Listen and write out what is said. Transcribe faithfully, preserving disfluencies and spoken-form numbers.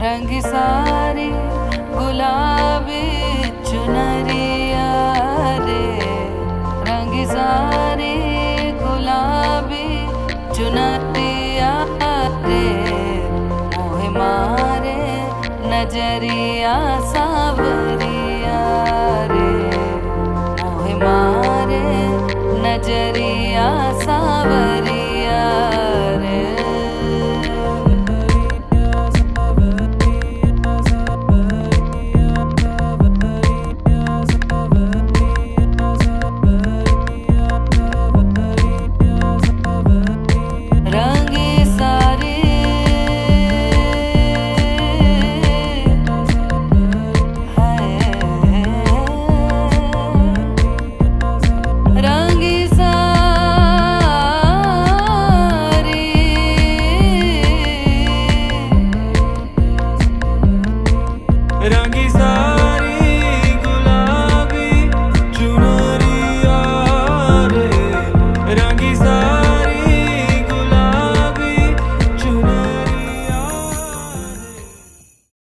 रंगी सारी गुलाबी चुनरिया रे, रंगी सारी गुलाबी चुनरिया रे, मोहे मारे नजरिया सावरिया रे, मोहे मारे नजरिया सावरिया रे। रंगी सा